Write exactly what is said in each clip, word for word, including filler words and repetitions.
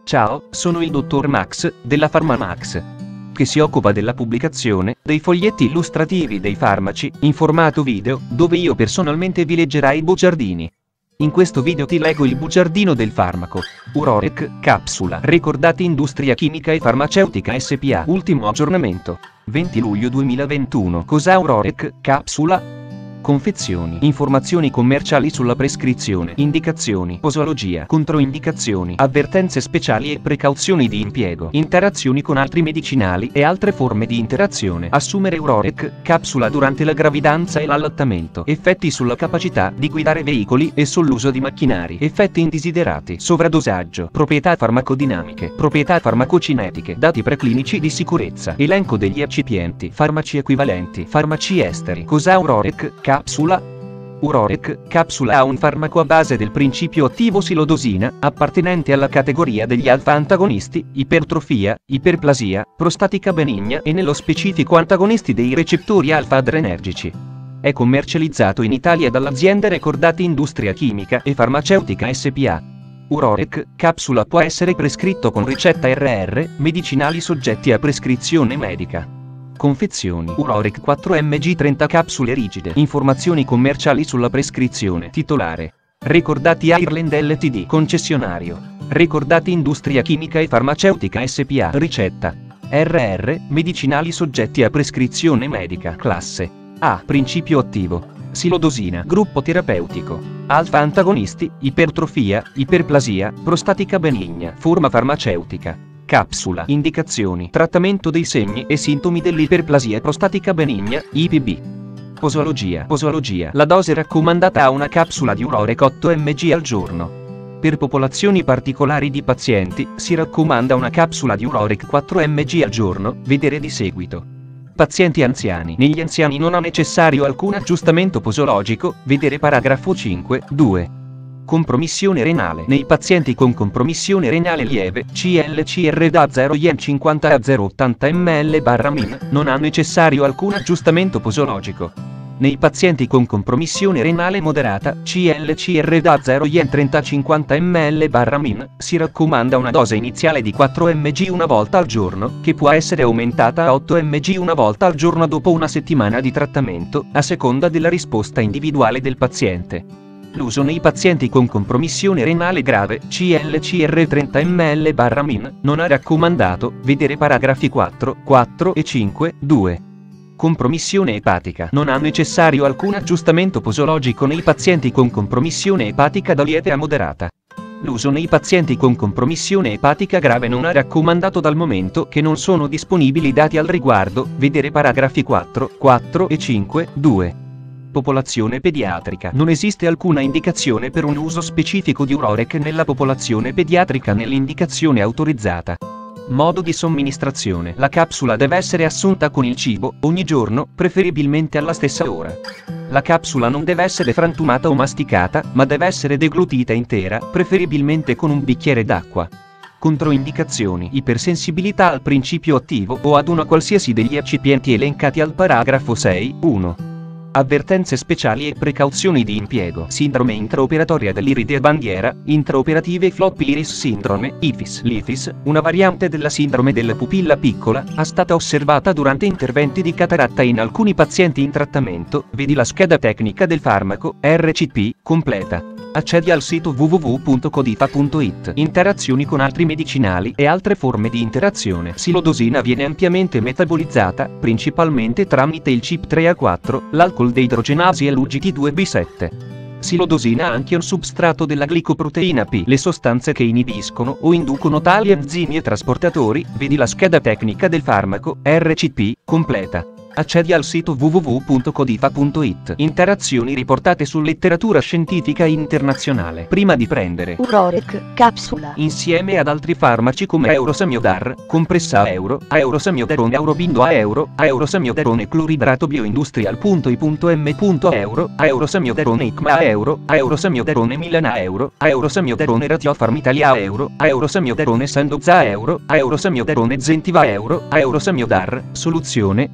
Ciao, sono il dottor Max, della PharmaMax, che si occupa della pubblicazione dei foglietti illustrativi dei farmaci, in formato video, dove io personalmente vi leggerai i bugiardini. In questo video ti leggo il bugiardino del farmaco Urorec, capsula, ricordati Industria Chimica e Farmaceutica S P A. Ultimo aggiornamento, venti luglio duemilaventuno. Cos'ha Urorec, capsula? Confezioni, informazioni commerciali sulla prescrizione, indicazioni, posologia, controindicazioni, avvertenze speciali e precauzioni di impiego, interazioni con altri medicinali e altre forme di interazione. Assumere Urorec, capsula durante la gravidanza e l'allattamento. Effetti sulla capacità di guidare veicoli e sull'uso di macchinari. Effetti indesiderati. Sovradosaggio. Proprietà farmacodinamiche. Proprietà farmacocinetiche. Dati preclinici di sicurezza. Elenco degli eccipienti. Farmaci equivalenti. Farmaci esteri. Cos'ha Urorec, capsula? Urorec, capsula ha un farmaco a base del principio attivo silodosina, appartenente alla categoria degli alfa-antagonisti, ipertrofia, iperplasia, prostatica benigna e nello specifico antagonisti dei recettori alfa-adrenergici. È commercializzato in Italia dall'azienda Recordati Industria Chimica e Farmaceutica S P A. Urorec, capsula può essere prescritto con ricetta R R, medicinali soggetti a prescrizione medica. Confezioni. Urorec quattro milligrammi trenta capsule rigide. Informazioni commerciali sulla prescrizione. Titolare: Recordati Ireland Ltd. Concessionario: Recordati Industria Chimica e Farmaceutica S P A. Ricetta: R R, medicinali soggetti a prescrizione medica. Classe A. Principio attivo: silodosina. Gruppo terapeutico: alfa antagonisti, ipertrofia, iperplasia, prostatica benigna. Forma farmaceutica: capsula. Indicazioni: trattamento dei segni e sintomi dell'iperplasia prostatica benigna, I P B. Posologia. Posologia. La dose raccomandata a una capsula di Urorec otto milligrammi al giorno. Per popolazioni particolari di pazienti, si raccomanda una capsula di Urorec quattro milligrammi al giorno, vedere di seguito. Pazienti anziani. Negli anziani non è necessario alcun aggiustamento posologico, vedere paragrafo cinque, due. Compromissione renale. Nei pazienti con compromissione renale lieve, C L C R da zero virgola cinquanta a zero virgola ottanta millilitri barra min, non è necessario alcun aggiustamento posologico. Nei pazienti con compromissione renale moderata, C L C R da zero virgola trenta a cinquanta millilitri barra min, si raccomanda una dose iniziale di quattro milligrammi una volta al giorno, che può essere aumentata a otto milligrammi una volta al giorno dopo una settimana di trattamento, a seconda della risposta individuale del paziente. L'uso nei pazienti con compromissione renale grave, C L C R trenta millilitri barra min, non è raccomandato, vedere paragrafi quattro, quattro e cinque, due. Compromissione epatica. Non è necessario alcun aggiustamento posologico nei pazienti con compromissione epatica da lieve a moderata. L'uso nei pazienti con compromissione epatica grave non è raccomandato dal momento che non sono disponibili dati al riguardo, vedere paragrafi quattro, quattro e cinque, due. Popolazione pediatrica. Non esiste alcuna indicazione per un uso specifico di Urorec nella popolazione pediatrica nell'indicazione autorizzata. Modo di somministrazione. La capsula deve essere assunta con il cibo, ogni giorno, preferibilmente alla stessa ora. La capsula non deve essere frantumata o masticata, ma deve essere deglutita intera, preferibilmente con un bicchiere d'acqua. Controindicazioni: ipersensibilità al principio attivo o ad una qualsiasi degli eccipienti elencati al paragrafo sei, uno. Avvertenze speciali e precauzioni di impiego. Sindrome intraoperatoria dell'iride bandiera, intraoperative floppy iris syndrome, I F I S. L'I F I S, una variante della sindrome della pupilla piccola, è stata osservata durante interventi di cataratta in alcuni pazienti in trattamento, vedi la scheda tecnica del farmaco, R C P, completa. Accedi al sito w w w punto codifa punto it. Interazioni con altri medicinali e altre forme di interazione. Silodosina viene ampiamente metabolizzata, principalmente tramite il C Y P tre A quattro, l'alcol deidrogenasi e l'U G T due B sette. Silodosina ha anche un substrato della glicoproteina P. Le sostanze che inibiscono o inducono tali enzimi e trasportatori, vedi la scheda tecnica del farmaco, R C P, completa. Accedi al sito w w w punto codifa punto it. Interazioni riportate su letteratura scientifica internazionale. Prima di prendere Urorec, capsula, insieme ad altri farmaci come Eurosamiodarr, compressa a euro, Eurosamiodarone Aurobindo a euro, Eurosamiodarone cloridrato bioindustrial.i.m.euro, Eurosamiodarone I C M A a euro, Eurosamiodarone Milan a euro, Eurosamiodarone Ratiofarm Italia a euro, Eurosamiodarone Sandoz a euro, Eurosamiodarone Zentiva a euro, Eurosamiodarr. Soluzione: uso interno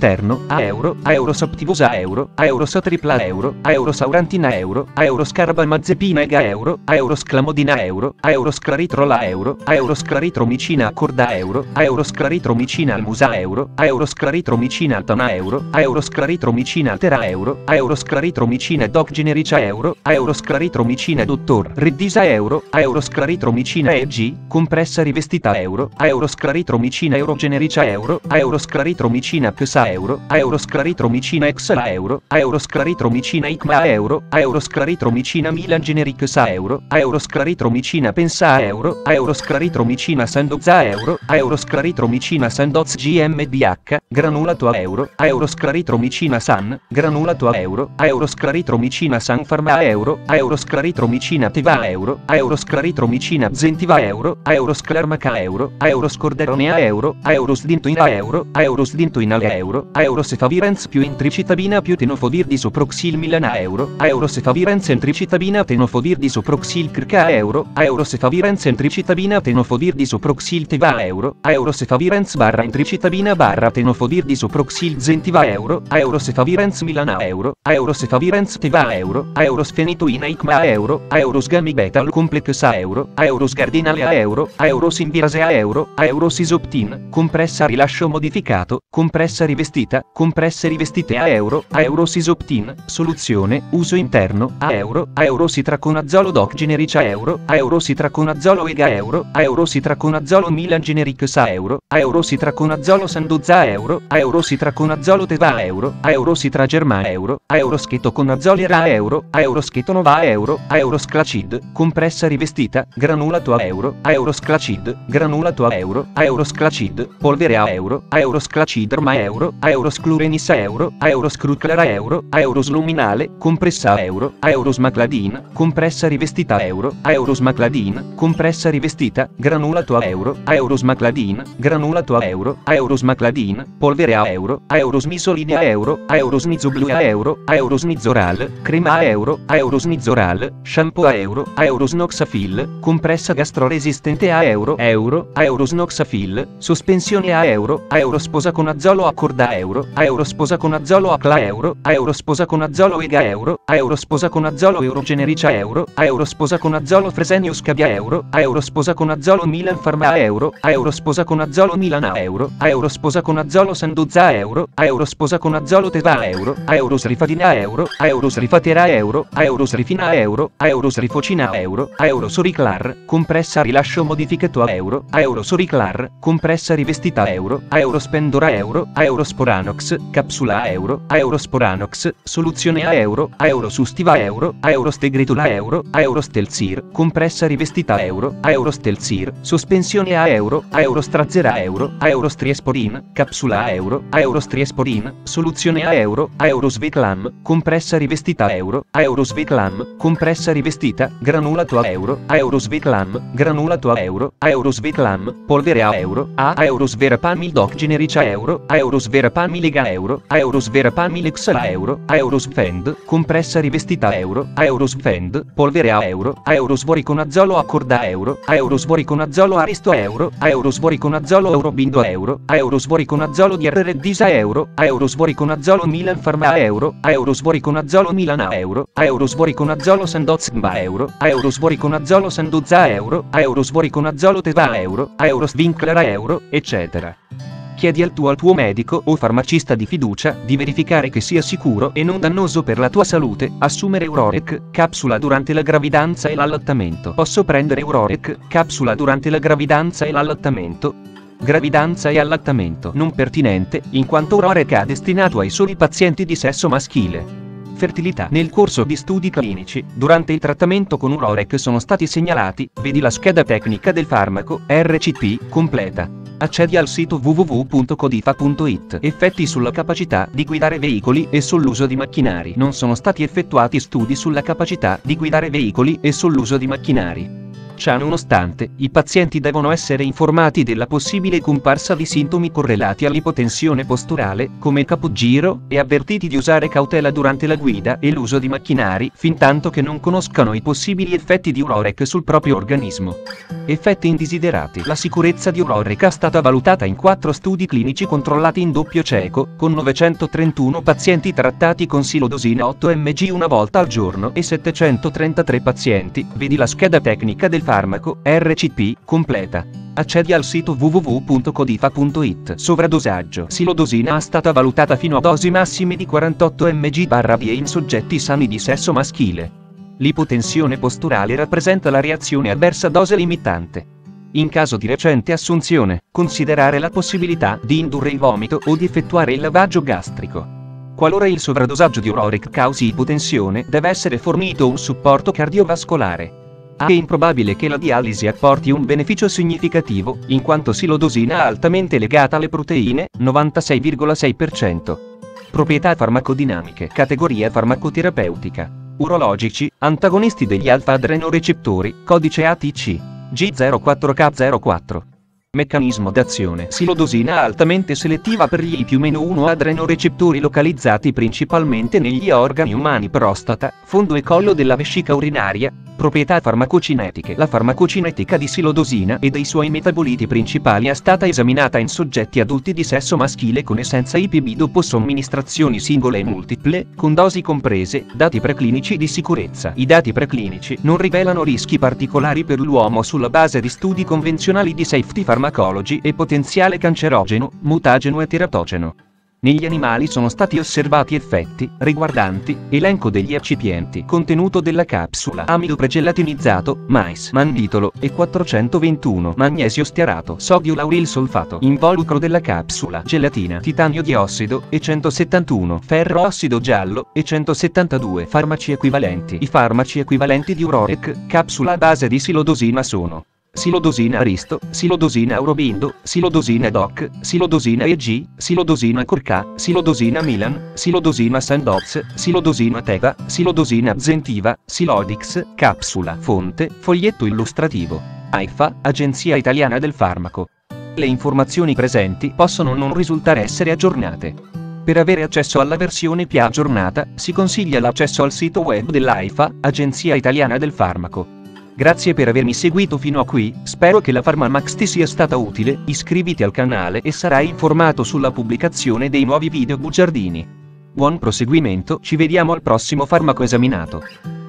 interno, a euro, aeros optivus a euro, aeros tripla euro, aeros aurantina euro, aeros carbamazepina ega euro, aeros clamodina euro, aeros claritrola euro, aeros claritromicina accorda euro, aeros claritromicina almusa euro, aeros claritromicina altana euro, aeros claritromicina altera euro, aeros claritromicina doc generica euro, aeros claritromicina dottor reddisa euro, aeros claritromicina E G, compressa rivestita euro, aeros claritromicina eurogenerica euro, aeros claritromicina psa euro, aeros claritromicina exla euro, aeros claritromicina icma euro, aeros claritromicina milan generic sa euro, aeros claritromicina pensa euro, aeros claritromicina sandoza euro, aeros claritromicina sandoz gmbh, granulato a euro, aeros claritromicina san, granulato a euro, aeros claritromicina san farma euro, aeros claritromicina teva euro, aeros claritromicina zentiva euro, aeros clarmaca euro, aeros corderonea euro, aeros dintoina euro, aeros dintoina euro, aeros efavirenz più intricitabina più tenofovir di soproxil milana euro, aeros efavirenz intricitabina tenofovir di soproxil crca euro, aeros efavirenz intricitabina tenofovir di soproxil teva euro, aeros efavirenz barra intricitabina barra tenofovir di soproxil zentiva euro, aeros efavirenz milana euro, aeros efavirenz teva euro, aeros fenitoina icma euro, aeros gamibetal complexa euro, aeros gardinalea euro, aeros invirasea euro, aeros isoptin, compressa rilascio modificato, compressa rivestita, compresse rivestite a euro, aeros isoptin, soluzione, uso interno, a euro, aerositraconazolo doc generica euro, aerositraconazolo ega euro, aerositraconazolo milan generic sa euro, aerositraconazolo sandoza euro, aerositraconazolo teva euro, aerositragerma euro, aeroschetoconazolo era euro, aeroschetonova euro, aerosclacid, compressa rivestita, granulato a euro, aerosclacid, granulato a euro, aerosclacid, polvere a euro, aerosclaciderma euro, aerosclurenissa euro, aeroscruclara euro, aerosluminale, compressa a euro, aerosmacladin, compressa rivestita euro, aerosmacladin, compressa rivestita, granulato a euro, aerosmacladin, granulato a euro, aerosmacladin, polvere a euro, aerosmisoline a euro, aerosnizoblu a euro, aerosnizoral, crema a euro, aerosnizoral, shampoo a euro, aerosnoxafil, compressa gastroresistente a euro, euro, aerosnoxafil, sospensione a euro, aerosposaconazolo accorda euro, aerosposaconazolo acla euro, aerosposaconazolo ega euro, aerosposaconazolo eurogenerica euro, aerosposaconazolo fresenius cavia euro, aerosposaconazolo milan farma euro, aerosposaconazolo milana euro, aerosposaconazolo sandoza euro, aerosposaconazolo teva euro, aerosrifadina euro, aerosrifatera euro, aerosrifina euro, aerosrifocina euro, aerosoriclar, compressa rilascio modificato a euro, aerosoriclar, compressa rivestita euro, aerospendora euro, aerosporanox, capsula euro, aerosporanox, soluzione a euro, aerosustiva euro, aerostegretula euro, aerostelzir, compressa rivestita euro, aerostelzir, sospensione a euro, aerostrazzera euro, aerostriesporin, capsula euro, aerostriesporin, soluzione a euro, aerosvetlam, compressa rivestita euro, aerosvetlam, compressa rivestita, granulato a euro, aerosvetlam, granulato a euro, aerosvetlam, polvere a euro, a aerosverapamil doc generica euro, aerosverapamil lega euro, aerosverapamil exla euro, aerosvend, compressa rivestita euro, aerosvend, polvere a euro, aerosvoriconazolo accorda euro, aerosvoriconazolo aristo euro, aerosvoriconazolo eurobindo euro, aerosvoriconazolo di reddisa euro, aerosvoriconazolo milan farma euro, aerosvoriconazolo milana euro, aerosvoriconazolo sandozba euro, aerosvoriconazolo sandoza euro, aerosvoriconazolo teva euro, aerosvinclara euro, eccetera. Chiedi al tuo al tuo medico o farmacista di fiducia di verificare che sia sicuro e non dannoso per la tua salute assumere Urorec, capsula durante la gravidanza e l'allattamento. Posso prendere Urorec, capsula durante la gravidanza e l'allattamento? Gravidanza e allattamento non pertinente, in quanto Urorec è destinato ai soli pazienti di sesso maschile. Fertilità. Nel corso di studi clinici, durante il trattamento con Urorec sono stati segnalati, vedi la scheda tecnica del farmaco, R C T, completa. Accedi al sito w w w punto codifa punto it. Effetti sulla capacità di guidare veicoli e sull'uso di macchinari. Non sono stati effettuati studi sulla capacità di guidare veicoli e sull'uso di macchinari. Ciononostante, i pazienti devono essere informati della possibile comparsa di sintomi correlati all'ipotensione posturale, come capogiro, e avvertiti di usare cautela durante la guida e l'uso di macchinari, fintanto che non conoscano i possibili effetti di Urorec sul proprio organismo. Effetti indesiderati. La sicurezza di Urorec è stata valutata in quattro studi clinici controllati in doppio cieco, con novecentotrentuno pazienti trattati con silodosina otto milligrammi una volta al giorno e settecentotrentatré pazienti, vedi la scheda tecnica del farmaco, R C P, completa. Accedi al sito w w w punto codifa punto it. Sovradosaggio. Silodosina è stata valutata fino a dosi massime di quarantotto milligrammi in soggetti sani di sesso maschile. L'ipotensione posturale rappresenta la reazione avversa dose limitante. In caso di recente assunzione, considerare la possibilità di indurre il vomito o di effettuare il lavaggio gastrico. Qualora il sovradosaggio di Urorec causi ipotensione, deve essere fornito un supporto cardiovascolare. È improbabile che la dialisi apporti un beneficio significativo, in quanto silodosina è altamente legata alle proteine, novantasei virgola sei per cento. Proprietà farmacodinamiche. Categoria farmacoterapeutica. Urologici, antagonisti degli alfa-adrenorecettori, codice A T C, G zero quattro K zero quattro. Meccanismo d'azione. Silodosina è altamente selettiva per gli I più uno adrenorecettori localizzati principalmente negli organi umani: prostata, fondo e collo della vescica urinaria. Proprietà farmacocinetiche. La farmacocinetica di silodosina e dei suoi metaboliti principali è stata esaminata in soggetti adulti di sesso maschile con e senza I P B dopo somministrazioni singole e multiple, con dosi comprese. Dati preclinici di sicurezza. I dati preclinici non rivelano rischi particolari per l'uomo sulla base di studi convenzionali di safety pharmacology e potenziale cancerogeno, mutageno e teratogeno. Negli animali sono stati osservati effetti riguardanti elenco degli eccipienti, contenuto della capsula, amido pregelatinizzato, mais, mannitolo e quattrocentoventuno, magnesio stearato, sodio lauril solfato, involucro della capsula, gelatina, titanio diossido e centosettantuno, ferro ossido giallo e centosettantadue. Farmaci equivalenti. I farmaci equivalenti di Urorec, capsula a base di silodosina sono: silodosina Aristo, silodosina Aurobindo, silodosina Doc, silodosina E G, silodosina Corca, silodosina Milan, silodosina Sandoz, silodosina Teva, silodosina Zentiva, Silodix. Capsula. Fonte, foglietto illustrativo. AIFA, Agenzia Italiana del Farmaco. Le informazioni presenti possono non risultare essere aggiornate. Per avere accesso alla versione più aggiornata, si consiglia l'accesso al sito web dell'AIFA, Agenzia Italiana del Farmaco. Grazie per avermi seguito fino a qui, spero che la PharmaMax ti sia stata utile. Iscriviti al canale e sarai informato sulla pubblicazione dei nuovi video bugiardini. Buon proseguimento, ci vediamo al prossimo farmaco esaminato.